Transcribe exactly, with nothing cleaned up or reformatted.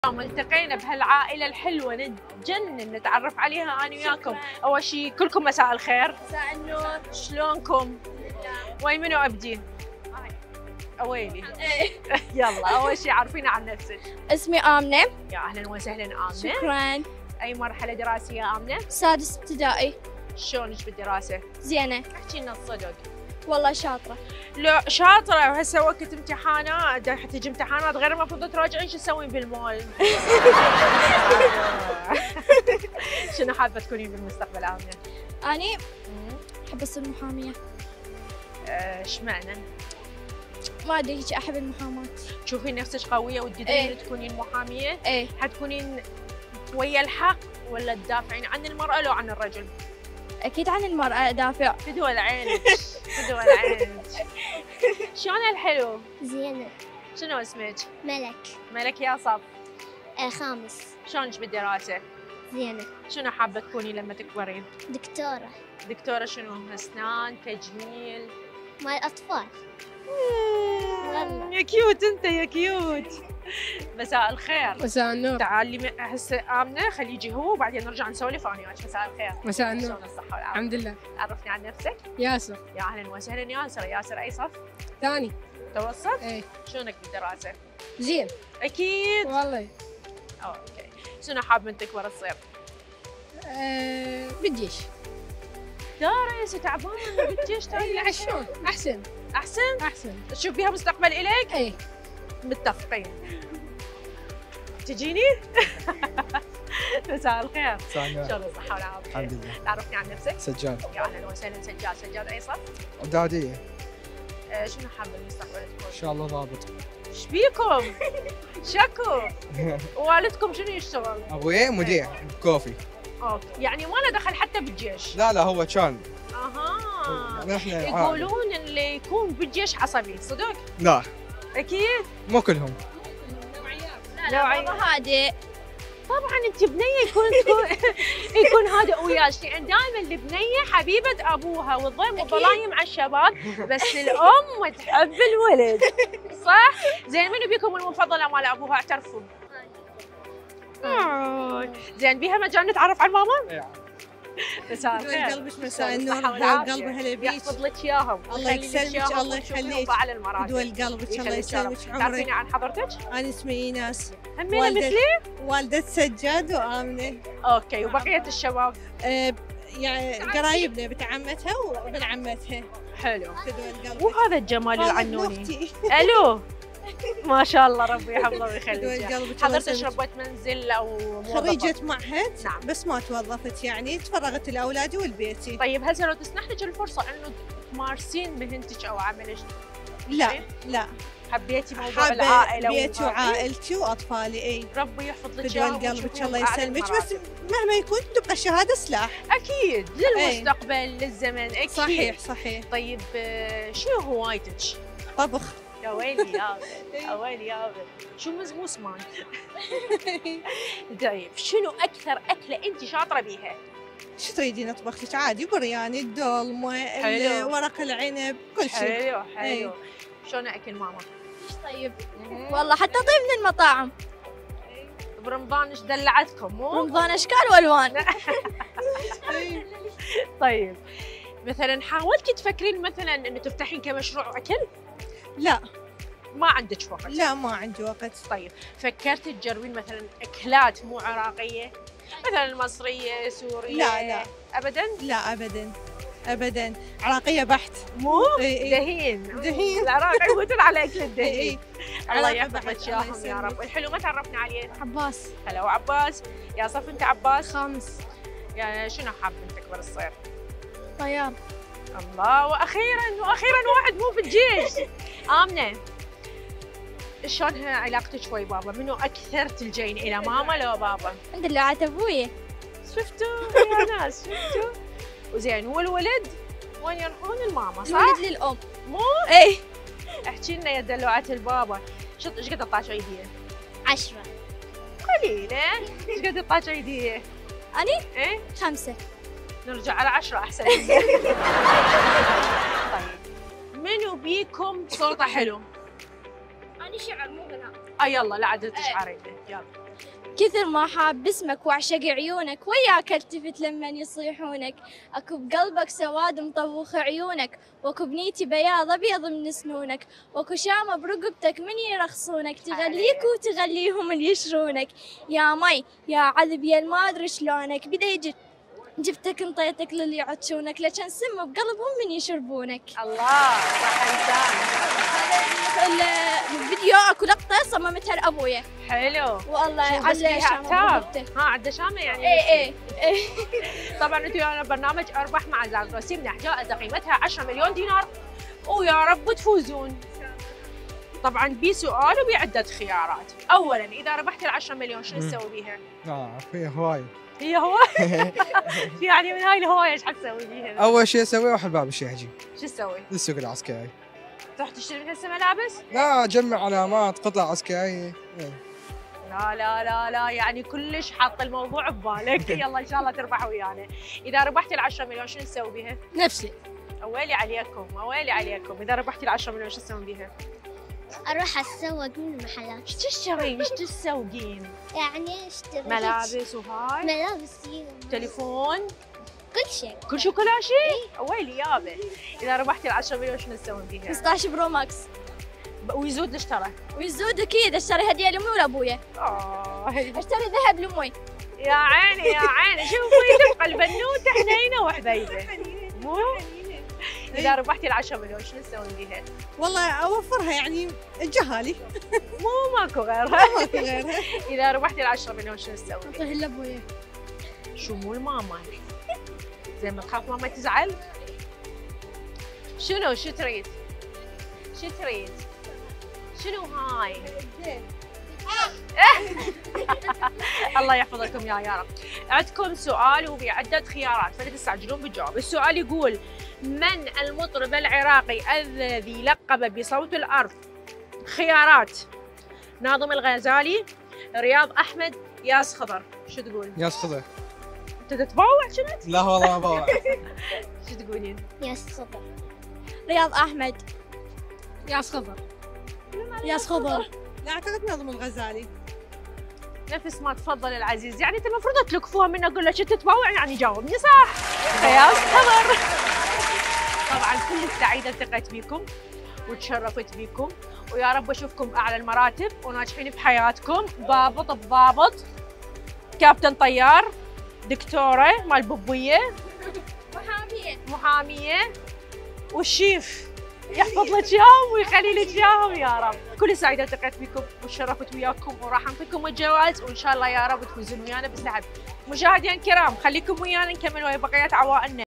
اليوم التقينا بهالعائلة الحلوة نتجنن نتعرف عليها أنا وياكم. أول شيء كلكم مساء الخير. مساء النور. شلونكم؟ وين منو أبدي؟ أويلي. يلا أول شيء عرفينا عن نفسك. اسمي آمنة. يا أهلا وسهلا آمنة. شكرا. أي مرحلة دراسية آمنة؟ سادس ابتدائي. شلونك بالدراسة؟ زينة. احكي لنا الصدق. والله شاطرة. لا شاطرة، وهسه وقت امتحانات تجي امتحانات غير المفروض تراجعين شو تسوين بالمول؟ شنو حابة تكونين بالمستقبل آمنة؟ أني أحب أصير محامية. ايش معنى؟ ما أدري هيك أحب المحاماة. تشوفين نفسك قوية وتقدرين ايه. تكونين محامية؟ إيه. حتكونين ويا الحق ولا تدافعين عن المرأة لو عن الرجل؟ أكيد عن المرأة أدافع. فدوى لعينك فدوى لعينك. شلون الحلو؟ زينة. شنو اسمك؟ ملك. ملك يا صف. آه خامس. شلونك بالدراسة؟ زينة. شنو حابة تكوني لما تكبرين؟ دكتورة. دكتورة شنو؟ أسنان، تجميل؟ مال أطفال. والله يا كيوت أنت يا كيوت. مساء الخير. مساء النور. تعالي م- هسه آمنة خليه يجي هو وبعدين نرجع نسولف أنا وياك. مساء الخير. مساء النور. شلون الصحة والعافية؟ الحمد لله. عرفني عن نفسك؟ ياسر. يا أهلا وسهلا ياسر. ياسر أي صف؟ ثاني. متوسط؟ ايه. شلونك بالدراسة؟ زين. أكيد. والله. أوكي. شنو حاب من تكبر تصير؟ أه بالجيش. دارس وتعبان بالجيش اي تاني يعشون احسن. أحسن؟ احسن. تشوف بيها مستقبل إليك؟ ايه. متفقين. تجيني؟ مساء الخير. مساء النور. شلون الصحة والعافية؟ الحمد لله. تعرفني عن نفسك؟ سجاد. يا أهلا وسهلا. سجاد. سجاد أي صف؟ إعدادية. آه شنو حابة المستقبل إن تكون؟ شاء الله ضابط. ايش بيكم؟ شكو. ووالدكم شنو يشتغل؟ أبوي مذيع كوفي. اوكي، يعني ما له دخل حتى بالجيش. لا لا هو كان. اها. نحن عائلة. يقولون اللي يكون بالجيش عصبي، صدق؟ لا اكيد؟ مو كلهم. لا لا بابا هادئ. طبعا انت بنيه يكون تكون يكون هادئ وياك، لان دائما البنيه حبيبه ابوها والضيم والضلايم مع الشباب، بس الام تحب الولد. صح؟ زين منو بيكم المفضله مال ابوها اعترفوا؟ آه. زين بيها مجال نتعرف على ماما؟ مساء الخير. قلبك مساء النور. والصحة دول والعافية. قلبك هلا بيك. يحفظ لك اياهم. الله يسلمك. الله يخليك. على المراتب. دول قلبك الله يسلمك عمرك. تعرفيني عن حضرتك؟ انا اسمي ايناس. همينة والدة- مثلي؟ والدة سجاد وآمنة. اوكي، وبقية الشباب؟ أه يعني قرايبنا بنت عمتها وابن عمتها. حلو. دول قلبك. وهذا الجمال هذه العنوني. أختي. الو. ما شاء الله ربي يحفظه دول ويخليك. قلبك الله حضرتك يسلمك. ربة منزل او موظفة؟ خريجة معهد. نعم. بس ما توظفت يعني تفرغت لاولادي ولبيتي. طيب هسه لو تسنح لك الفرصة انه تمارسين مهنتك او عملك؟ لا لا حبيتي موضوع حابة العائلة بيتي وهذه؟ وعائلتي واطفالي. اي ربي يحفظ لك بدول اياهم قلبك وتشوفيهم الله بأعلى يسلمك. بس المراتب. مهما يكون تبقى الشهادة سلاح. اكيد للمستقبل للزمن اكيد. صحيح صحيح. طيب آه، شنو هوايتك؟ طبخ. يا ويلي يا ولد، يا ويلي يا ولد، شو مزموس مان. طيب شنو اكثر اكله انت شاطره بيها؟ شو تريدين اطبخ لك؟ عادي برياني، الدولمة، حلو. ورق العنب، كل شيء. حلو حلو. إيه. شلون اكل ماما؟ طيب والله حتى طيب من المطاعم. برمضان ايش دلعتكم مو؟ رمضان اشكال والوان. طيب مثلا حاولتي تفكرين مثلا انه تفتحين كمشروع اكل؟ لا ما عندك وقت. لا ما عندي وقت. طيب فكرتي تجربين مثلا اكلات مو عراقيه؟ مثلا مصريه، سوريه؟ لا لا ابدا؟ لا ابدا ابدا عراقية بحت. مو؟ إي إي. دهين. دهين. العراق يموتون على اكل إي الدهين. إي. الله عراقي يحفظ بحت، لك الله اياهم يا يسلمك. رب. الحلو ما تعرفنا عليه. عباس. هلا وعباس. يا صف انت عباس؟ خامس. يعني شنو حاب من تكبر تصير؟ طيار. الله، واخيرا واخيرا واحد مو في الجيش. امنه شلون علاقتك ويا بابا؟ منو اكثر تلجين الى ماما لو بابا؟ الحمد لله عاد ابويا. شفتوا يا ناس شفتوا؟ وزين والولد وين يروحون الماما صح؟ الولد للام. مو؟ ايه. احكي لنا يا دلوعه البابا، شط ايش قد تطلع عيديه؟ عشرة. قليله، ايش قد تطلع عيديه؟ اني ايه؟ خمسة. نرجع على عشرة احسن. طيب منو بيكم صوته حلو؟ اني شعر مو غناء. اه يلا لا عاد تشعري يلا. كثر ما حاب اسمك واعشق عيونك، وياك التفت لما يصيحونك، اكو بقلبك سواد مطوخ عيونك، واكو بنيتي بياض ابيض من سنونك، واكو شامة برقبتك من يرخصونك، تغليك وتغليهم اللي يشرونك، يا مي يا عذب يا ما ادري شلونك، بدي جبتك انطيتك للي يعطشونك، لكن سم بقلبهم من يشربونك. الله صح لسان. الفيديو اكو لقطه صممتها لابويا. حلو. والله على عتاب. ها عنده شامه يعني. اي اي طبعا انتم ويانا برنامج اربح مع زاغروسي من جائزه قيمتها عشرة مليون دينار، ويا رب تفوزون. طبعا بسؤال وبعده خيارات. اولا اذا ربحت ال عشرة مليون شنو تسوي بيها؟ اه في هواي. هي هو يعني من هاي الهوايه ايش حتسوي بيها؟ اول شيء اسويه اروح الباب الشيحجي شو تسوي؟ للسوق العسكري. تروح تشتري من هسه ملابس؟ لا اجمع علامات قطع عسكريه. إيه. لا لا لا لا يعني كلش حاط الموضوع ببالك. يلا ان شاء الله تربح ويانا. اذا ربحتي ال عشرة مليون شنو تسوي بيها؟ نفسي. اويلي عليكم اويلي عليكم، اذا ربحتي ال عشرة مليون شو تسوين بيها؟ اروح اتسوق من المحلات. ايش تشترين؟ ايش تسوقين؟ يعني اشتري ملابس وهاي؟ ملابس، تليفون؟ كل شيء. كل شيء كل شيء؟ اويلي يابا. اذا ربحتي ال عشرة مليون شنو تسوين بيها؟ خمسة عشر برو ماكس. ويزود اشترى؟ ويزود اكيد، اشتري هديه لامي ولابويا. اه اشتري ذهب لامي. يا عيني يا عيني، شوفي تبقى البنوته حنينه وحبيبه. مو؟ اذا ربحتي ال عشرة مليون شنو تسوين بيها؟ والله اوفرها يعني الجهالي. مو ماكو غيرها. ماكو غيرها. اذا ربحتي ال عشرة مليون شنو تسوي؟ اعطيه لابويا. شو مو الماما؟ زين ما تخاف ماما تزعل؟ شنو شو تريد؟ شو تريد؟ شنو هاي؟ الله يحفظكم يا يا رب. عندكم سؤال وبعدة خيارات فلا تستعجلون بالجواب. السؤال يقول: من المطرب العراقي الذي لقب بصوت الأرض؟ خيارات: ناظم الغزالي، رياض أحمد، ياس خضر. شو تقول؟ ياس خضر. انت تتباوع كنت؟ لا والله ما بوع. شو تقولين؟ ياس خضر. رياض احمد. ياس خضر. ياس خضر. لا اعتقد ناظم الغزالي. نفس ما تفضل العزيز، يعني انت المفروض تلكفوها من اقول لك تتباوع يعني جاوبني صح. ياس خضر. طبعا كل سعيده التقيت بيكم وتشرفت بيكم، ويا رب اشوفكم اعلى المراتب وناجحين بحياتكم، ضابط بضابط، كابتن طيار، دكتوره مال بوبويه، محاميه محاميه، والشيف يحفظ لك اياهم ويخلي لك اياهم يا رب. كل سعيده التقيت بكم وتشرفت وياكم وراح نعطيكم الجوائز وان شاء الله يا رب تفوزون ويانا بالسحب. مشاهدينا الكرام خليكم ويانا نكمل ويا بقيه عوائلنا.